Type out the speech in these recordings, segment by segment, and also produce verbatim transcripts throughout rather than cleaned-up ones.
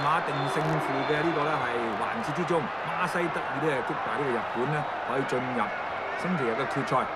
馬定勝負嘅呢個咧係環節之中，巴西得以咧擊敗呢個日本咧，可以進入星期日嘅決賽。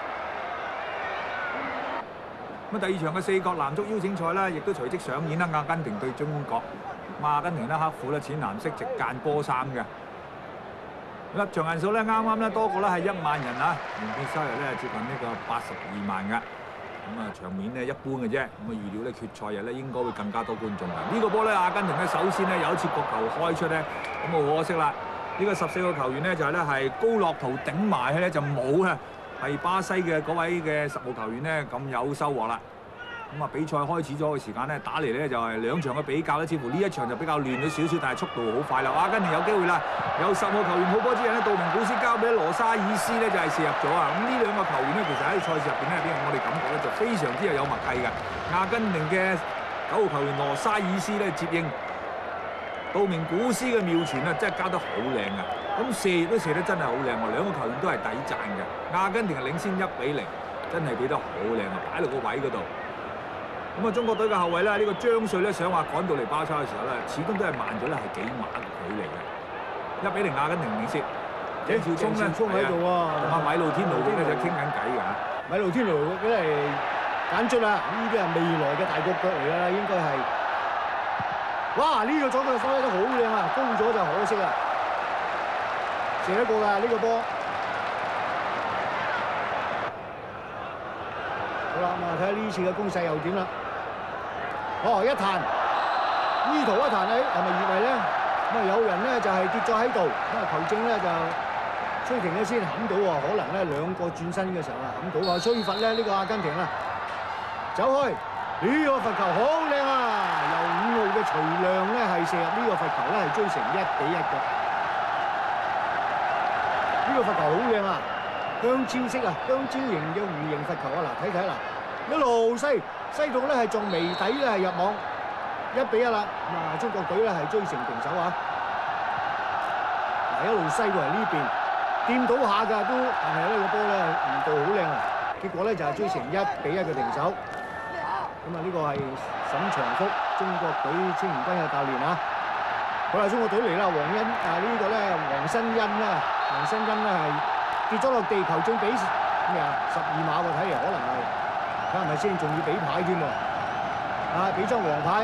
咁第二場嘅四國男足邀請賽咧，亦都隨即上演啦。阿根廷對中國，阿根廷咧克負咧淺藍色直間波衫嘅。入場人數咧啱啱咧多過咧係一萬人啊，門票收入咧接近呢個八十二萬嘅。咁啊場面咧一般嘅啫，咁啊預料咧決賽日咧應該會更加多觀眾嘅。呢個波咧阿根廷咧首先咧有一次角球開出咧，咁啊好可惜啦。呢個十四個球員咧就係咧係高樂圖頂埋去咧就冇啊，係巴西嘅嗰位嘅十號球員咧咁有收穫啦。咁啊比賽開始咗嘅時間咧打嚟咧就係兩場嘅比較咧，似乎呢一場就比較亂咗少少，但係速度好快啦。阿根廷有機會啦，有十號球員好波之人咧，杜明古斯交俾羅沙爾斯咧就係射入咗啊！咁呢兩個球員咧其實喺賽事入邊咧俾我哋感覺咧就非常之係有默契嘅。阿根廷嘅九號球員羅沙爾斯咧接應杜明古斯嘅妙傳啊，真係交得好靚啊！咁射亦都射得真係好靚喎，兩個球員都係抵讚嘅。阿根廷係領先一比零，真係俾得好靚啊！擺落個位嗰度。咁啊，中國隊嘅後衞咧，呢個張帥咧想話趕到嚟包抄嘅時候咧，始終都係慢咗咧，係幾碼嘅距離嘅。一比零，阿根廷領先。鄭少聰咧， 聰喺度喎， 同阿米路天奴咧就傾緊偈㗎。 米路天奴佢係揀出啦，呢啲係未來嘅大國腳嚟㗎啦，應該係。哇！呢個左腳發揮得好靚啊，高咗就可惜啦，射得過㗎呢個波。好啦，咁啊睇下呢次嘅攻勢又點啦。哦，一彈，呢圖一彈咧，係咪越位咧？咁啊有人咧就係跌咗喺度，咁啊球證咧就吹停咗先，冚到喎。可能咧兩個轉身嘅時候啊，冚到啊，吹罰咧呢個阿根廷啊，走開。呢個罰球好靚啊！由五號嘅徐亮咧係射入呢個罰球咧係追成一比一嘅。呢個罰球好靚啊！香蕉式啊，香蕉型嘅弧形罰球啊！嗱，睇睇嗱，一路西西到咧係仲眉底咧係入網，一比一啦。咁啊，中國隊咧係追成平手啊！嗱，一路西過嚟呢邊，掂到下㗎都，但係呢個波咧弧度好靚啊！結果咧就係追成一比一嘅平手。咁啊，呢個係沈祥福，中國隊青年軍嘅教練啊！好啦，中國隊嚟啦，黃欣啊呢個咧黃新欣啦，黃新欣咧係。跌咗落地球證俾咩啊？十二碼喎，睇嚟可能係睇係咪先，仲要俾牌添喎。啊，俾張黃牌，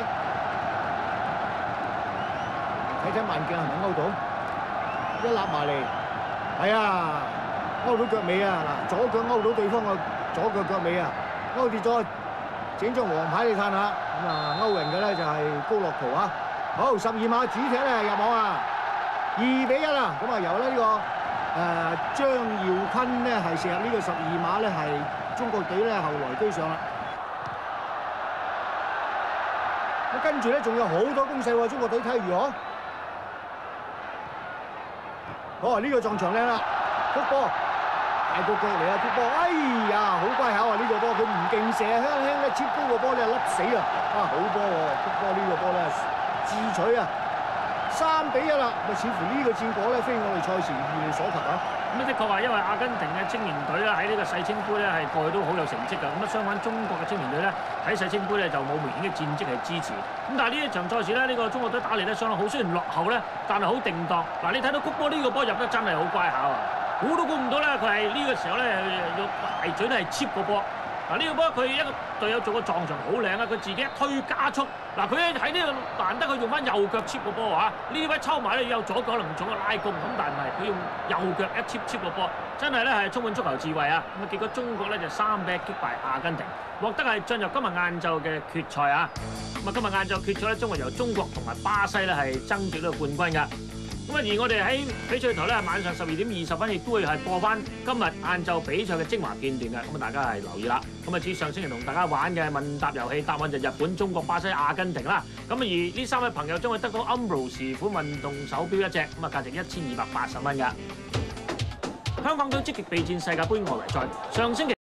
睇睇慢鏡係咪勾到？一立埋嚟，係啊，勾到腳尾啊！嗱，左腳勾到對方嘅左腳腳尾啊，勾跌咗，整張黃牌你睇下。咁啊，勾人嘅咧就係高樂圖啊。好，十二碼主踢咧入網啊，二比一啦。咁啊，由咧呢個。誒張耀坤咧係射入呢個十二碼咧，係中國隊咧後來追上啦。咁跟住咧仲有好多攻勢喎，中國隊睇如何？哦，呢個撞牆靚啦，曲波大個腳嚟啊，曲波，哎呀，好乖巧啊！呢個波佢唔勁射，輕輕咧接高個波咧笠死啊！啊，好波喎，曲波呢個波咧智取啊！三比一啦，咪似乎呢個戰果咧非我哋賽前預料所及啊！ 咁的確話，因為阿根廷嘅青年隊咧喺呢個世青杯咧係過去都好有成績㗎。咁啊，相反中國嘅青年隊咧喺世青杯咧就冇明顯嘅戰績係支持。咁但係呢一場賽事咧，呢個中國隊打嚟咧相當好，雖然落後咧，但係好定當。嗱，你睇到谷波呢個波入得真係好乖巧啊！估都估唔到咧，佢係呢個時候咧要大嘴咧係 chip 個波。嗱，呢個波佢一個隊友做個撞牆好靚啊！佢自己一推加速，嗱，佢喺呢個難得佢用翻右腳 chip 個波啊！呢位抽埋咧有左腳可能做個拉弓，咁但係唔係佢用右腳一 chip chip 個波，真係咧係充滿足球智慧啊！咁啊結果中國咧就三比一擊敗阿根廷，獲得係進入今日晏晝嘅決賽啊！咁啊今日晏晝決賽咧，將會由中國同埋巴西咧係爭奪呢個冠軍㗎。咁啊，而我哋喺比賽台咧，晚上十二點二十分亦都會係播翻今日晏晝比賽嘅精華片段嘅，咁啊大家係留意啦。咁啊，至於上星期同大家玩嘅問答遊戲，答案就日本、中國、巴西、阿根廷啦。咁啊，而呢三位朋友將會得到 Umbro 時款運動手錶一隻，咁啊價值一千二百八十蚊㗎。香港隊積極備戰世界盃外圍賽，上星期。